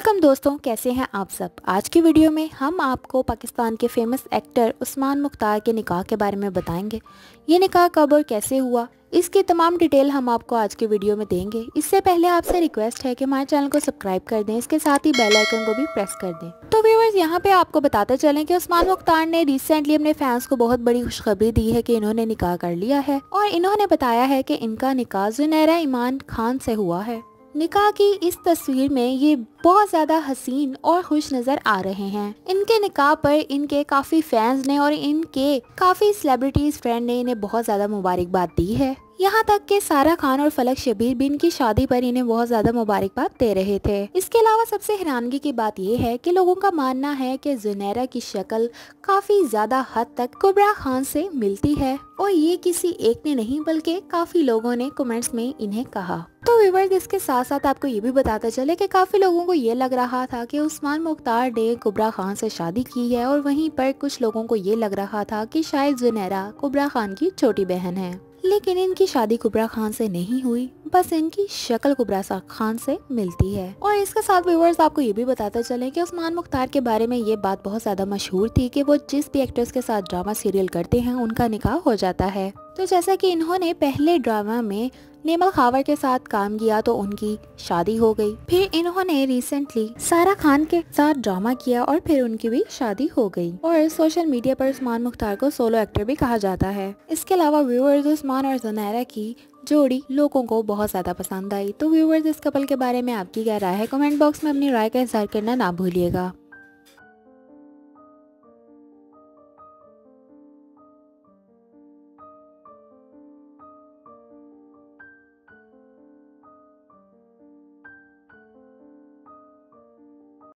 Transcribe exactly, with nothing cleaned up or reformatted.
Welcome दोस्तों, कैसे हैं आप सब। आज की वीडियो में हम आपको पाकिस्तान के फेमस एक्टर उस्मान मुख्तार के निकाह के बारे में बताएंगे। ये निकाह कब और कैसे हुआ, इसकी तमाम डिटेल हम आपको आज की वीडियो में देंगे। इससे पहले आपसे रिक्वेस्ट है कि हमारे चैनल को सब्सक्राइब कर दें, इसके साथ ही बेल आइकन को भी प्रेस कर दें। तो व्यूअर्स, यहाँ पे आपको बताते चलें कि उस्मान मुख्तार ने रिसेंटली अपने फैंस को बहुत बड़ी खुशखबरी दी है कि इन्होंने निकाह कर लिया है और इन्होंने बताया है कि इनका निकाह जुनैरा ईमान खान से हुआ है। निकाह की इस तस्वीर में ये बहुत ज्यादा हसीन और खुश नजर आ रहे हैं। इनके निकाह पर इनके काफी फैंस ने और इनके काफी सेलिब्रिटीज फ्रेंड ने इन्हें बहुत ज्यादा मुबारकबाद दी है। यहाँ तक कि सारा खान और फलक शबीर भी इनकी शादी पर इन्हें बहुत ज्यादा मुबारकबाद दे रहे थे। इसके अलावा सबसे हैरानगी की बात यह है कि लोगों का मानना है कि जुनैरा की शक्ल काफी ज्यादा हद तक कुबरा खान से मिलती है और ये किसी एक ने नहीं बल्कि काफी लोगों ने कमेंट्स में इन्हें कहा। तो व्यूअर्स, इसके साथ साथ आपको ये भी बताते चले कि काफी लोगों को ये लग रहा था कि उस्मान मुख्तार ने कुबरा खान से शादी की है और वहीं पर कुछ लोगों को ये लग रहा था कि शायद जुनैरा कुबरा खान की छोटी बहन है, लेकिन इनकी शादी कुबरा खान से नहीं हुई, बस इनकी शक्ल कुबरा खान से मिलती है। और इसके साथ व्यूअर्स, आपको ये भी बताते चले कि उस्मान मुख्तार के बारे में ये बात बहुत ज्यादा मशहूर थी कि वो जिस भी एक्टर्स के साथ ड्रामा सीरियल करते हैं उनका निकाह हो जाता है। तो जैसा कि इन्होंने पहले ड्रामा में नेमल खावर के साथ काम किया तो उनकी शादी हो गई, फिर इन्होंने रिसेंटली सारा खान के साथ ड्रामा किया और फिर उनकी भी शादी हो गई। और सोशल मीडिया पर उस्मान मुख्तार को सोलो एक्टर भी कहा जाता है। इसके अलावा व्यूअर्स, उस्मान और जुनैरा की जोड़ी लोगों को बहुत ज्यादा पसंद आई। तो व्यूअर्स, इस कपल के बारे में आपकी क्या राय है, कमेंट बॉक्स में अपनी राय का इजहार करना ना भूलिएगा।